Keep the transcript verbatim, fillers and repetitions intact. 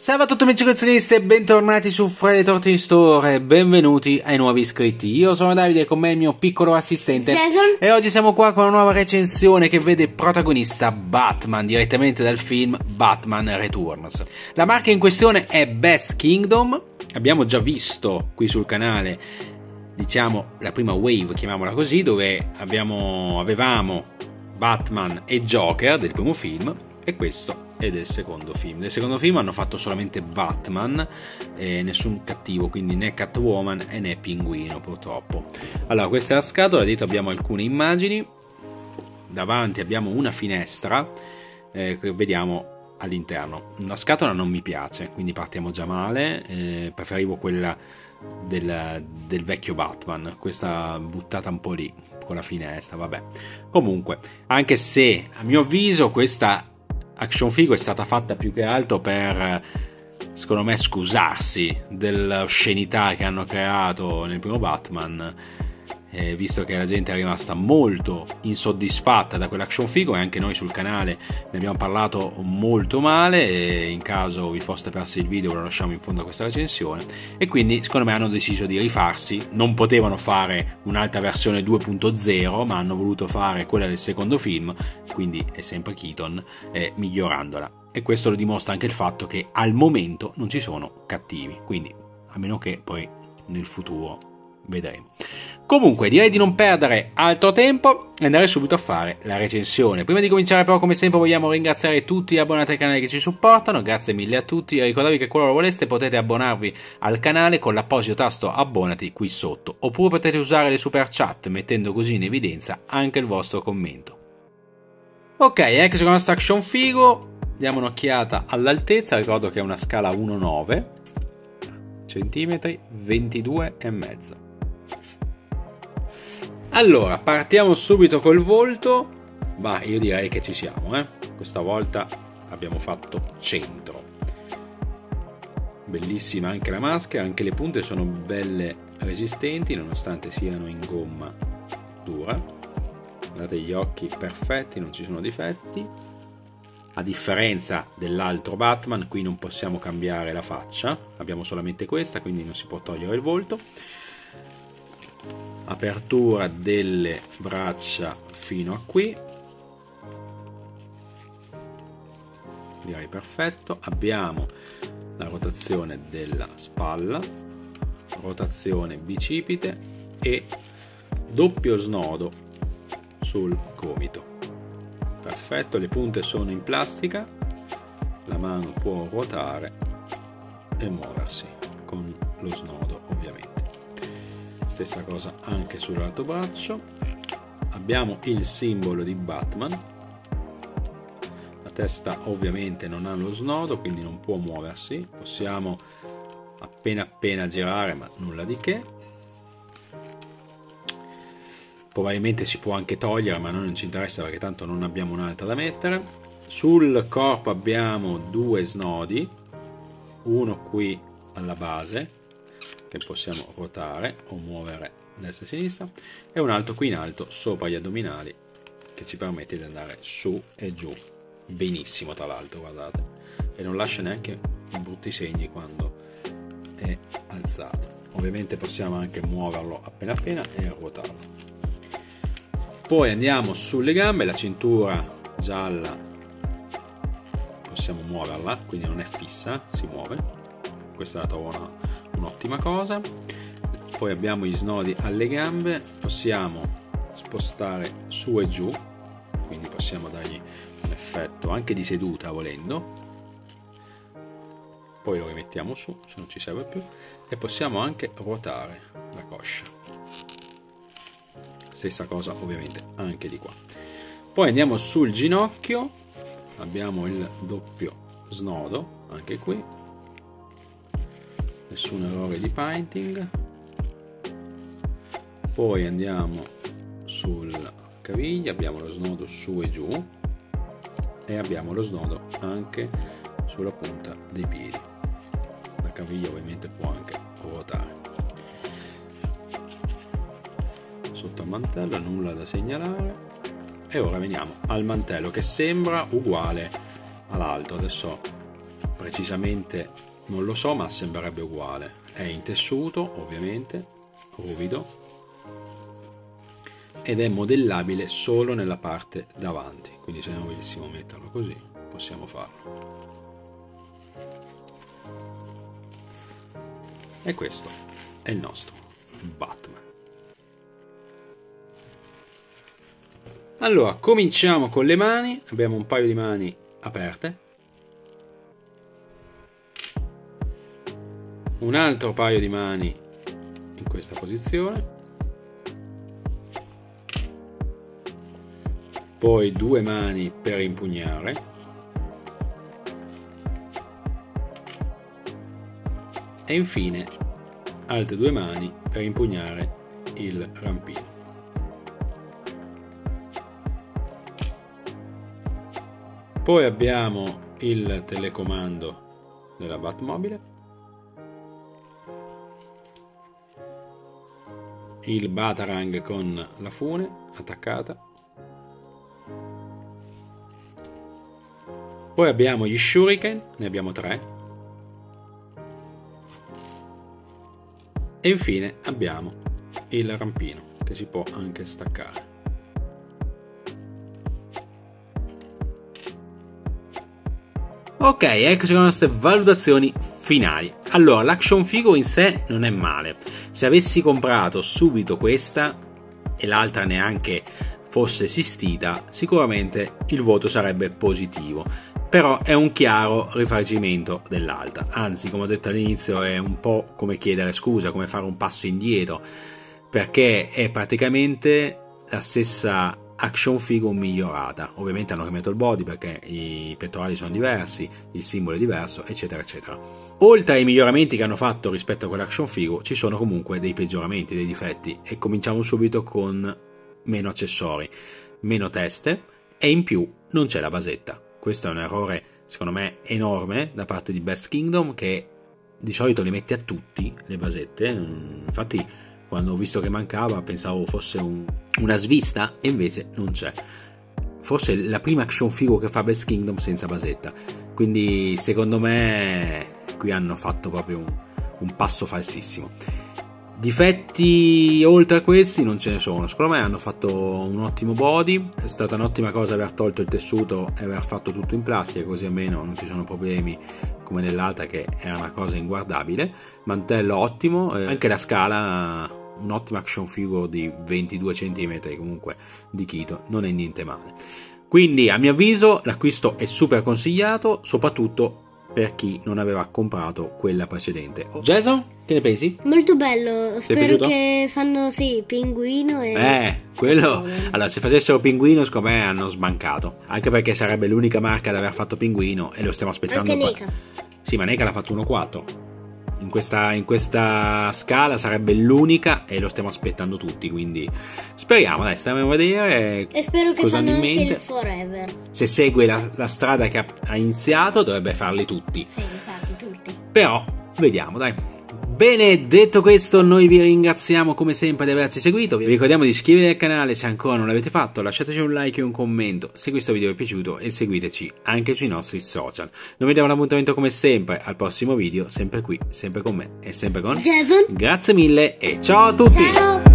Salve a tutti amici collezionisti e bentornati su Friday thirteen Store e benvenuti ai nuovi iscritti. Io sono Davide e con me il mio piccolo assistente Jason. E oggi siamo qua con una nuova recensione che vede protagonista Batman direttamente dal film Batman Returns. La marca in questione è Best Kingdom. Abbiamo già visto qui sul canale, diciamo, la prima wave, chiamiamola così, dove abbiamo, avevamo Batman e Joker del primo film, e questo è del secondo film. Del secondo film hanno fatto solamente Batman, eh, nessun cattivo, quindi né Catwoman e né Pinguino, purtroppo. Allora, questa è la scatola, dietro abbiamo alcune immagini, davanti abbiamo una finestra eh, che vediamo all'interno. La scatola non mi piace, quindi partiamo già male, eh, preferivo quella del, del vecchio Batman, questa buttata un po' lì con la finestra, vabbè. Comunque, anche se a mio avviso questa action figure è stata fatta più che altro per, secondo me, scusarsi dell'oscenità che hanno creato nel primo Batman, eh, visto che la gente è rimasta molto insoddisfatta da quell'action figure, e anche noi sul canale ne abbiamo parlato molto male, e in caso vi foste persi il video ve lo lasciamo in fondo a questa recensione, e quindi secondo me hanno deciso di rifarsi. Non potevano fare un'altra versione due punto zero, ma hanno voluto fare quella del secondo film, quindi è sempre Keaton, eh, migliorandola, e questo lo dimostra anche il fatto che al momento non ci sono cattivi, quindi a meno che poi nel futuro vedremo. Comunque direi di non perdere altro tempo e andare subito a fare la recensione. Prima di cominciare però, come sempre, vogliamo ringraziare tutti gli abbonati al canale che ci supportano, grazie mille a tutti, e ricordavi che qualora voleste potete abbonarvi al canale con l'apposito tasto abbonati qui sotto, oppure potete usare le super chat mettendo così in evidenza anche il vostro commento. Ok, eccoci con la nostra action figure, diamo un'occhiata all'altezza, ricordo che è una scala uno virgola nove centimetri, ventidue e mezzo. Allora, partiamo subito col volto, ma io direi che ci siamo, eh? Questa volta abbiamo fatto centro. Bellissima anche la maschera, anche le punte sono belle resistenti, nonostante siano in gomma dura. Guardate gli occhi perfetti, non ci sono difetti. A differenza dell'altro Batman, qui non possiamo cambiare la faccia, abbiamo solamente questa, quindi non si può togliere il volto. Apertura delle braccia fino a qui, direi perfetto. Abbiamo la rotazione della spalla, rotazione bicipite e doppio snodo sul gomito. Perfetto, le punte sono in plastica, la mano può ruotare e muoversi con lo snodo, ovviamente. Stessa cosa anche sull'altro braccio. Abbiamo il simbolo di Batman, la testa ovviamente non ha lo snodo, quindi non può muoversi, possiamo appena appena girare, ma nulla di che. Probabilmente si può anche togliere, ma a noi non ci interessa perché tanto non abbiamo un'altra da mettere. Sul corpo abbiamo due snodi, uno qui alla base che possiamo ruotare o muovere destra e sinistra, e un altro qui in alto sopra gli addominali che ci permette di andare su e giù benissimo, tra l'altro, guardate, e non lascia neanche brutti segni quando è alzato. Ovviamente possiamo anche muoverlo appena appena e ruotarlo. Poi andiamo sulle gambe, la cintura gialla possiamo muoverla, quindi non è fissa, si muove, questa la trovo una un'ottima cosa. Poi abbiamo gli snodi alle gambe, possiamo spostare su e giù, quindi possiamo dargli un effetto anche di seduta volendo, poi lo rimettiamo su se non ci serve più, e possiamo anche ruotare la coscia, stessa cosa ovviamente anche di qua. Poi andiamo sul ginocchio, abbiamo il doppio snodo anche qui, nessun errore di painting. Poi andiamo sul caviglia, abbiamo lo snodo su e giù, e abbiamo lo snodo anche sulla punta dei piedi. La caviglia ovviamente può anche ruotare. Sotto al mantello nulla da segnalare, e ora veniamo al mantello che sembra uguale all'altro. Adesso precisamente non lo so, ma sembrerebbe uguale. È in tessuto, ovviamente, ruvido, ed è modellabile solo nella parte davanti, quindi se noi volessimo metterlo così possiamo farlo. E questo è il nostro Batman. Allora, cominciamo con le mani. Abbiamo un paio di mani aperte, un altro paio di mani in questa posizione, poi due mani per impugnare, e infine altre due mani per impugnare il rampino. Poi abbiamo il telecomando della Batmobile, il Batarang con la fune attaccata, poi abbiamo gli Shuriken, ne abbiamo tre, e infine abbiamo il rampino che si può anche staccare. Ok, eccoci con le nostre valutazioni finali. Allora, l'action figure in sé non è male. Se avessi comprato subito questa e l'altra neanche fosse esistita, sicuramente il voto sarebbe positivo. Però è un chiaro rifarcimento dell'altra. Anzi, come ho detto all'inizio, è un po' come chiedere scusa, come fare un passo indietro, perché è praticamente la stessa action figure migliorata. Ovviamente hanno cambiato il body perché i pettorali sono diversi, il simbolo è diverso, eccetera eccetera. Oltre ai miglioramenti che hanno fatto rispetto a quell'action figure, ci sono comunque dei peggioramenti, dei difetti, e cominciamo subito con meno accessori, meno teste, e in più non c'è la basetta. Questo è un errore secondo me enorme da parte di Best Kingdom, che di solito le mette a tutti le basette. Infatti quando ho visto che mancava pensavo fosse un, una svista, e invece non c'è. Forse è la prima action figure che fa Best Kingdom senza basetta, quindi secondo me qui hanno fatto proprio un, un passo falsissimo. Difetti oltre a questi non ce ne sono. Secondo me hanno fatto un ottimo body, è stata un'ottima cosa aver tolto il tessuto e aver fatto tutto in plastica, così almeno non ci sono problemi come nell'altra che era una cosa inguardabile. Mantello ottimo, eh, anche la scala, un'ottima action figure di ventidue centimetri comunque di Kito, non è niente male. Quindi a mio avviso l'acquisto è super consigliato, soprattutto per chi non aveva comprato quella precedente. Jason, che ne pensi? Molto bello, spero che fanno sì, pinguino e... Eh, quello... Allora, se facessero pinguino, secondo me hanno sbancato. Anche perché sarebbe l'unica marca ad aver fatto pinguino e lo stiamo aspettando. Anche Neka. Sì, ma Neka l'ha fatto uno virgola quattro. In questa, in questa scala sarebbe l'unica e lo stiamo aspettando tutti, quindi speriamo, dai, stiamo a vedere. E spero che cosa fanno hanno in anche mente. il Forever. Se segue la, la strada che ha, ha iniziato, dovrebbe farli tutti. Sì, infatti, tutti. Però, vediamo, dai. Bene, detto questo, noi vi ringraziamo come sempre di averci seguito. Vi ricordiamo di iscrivervi al canale se ancora non l'avete fatto, lasciateci un like e un commento se questo video vi è piaciuto e seguiteci anche sui nostri social. Noi vi diamo un appuntamento come sempre al prossimo video, sempre qui, sempre con me e sempre con Jason. Grazie mille e ciao a tutti! Ciao!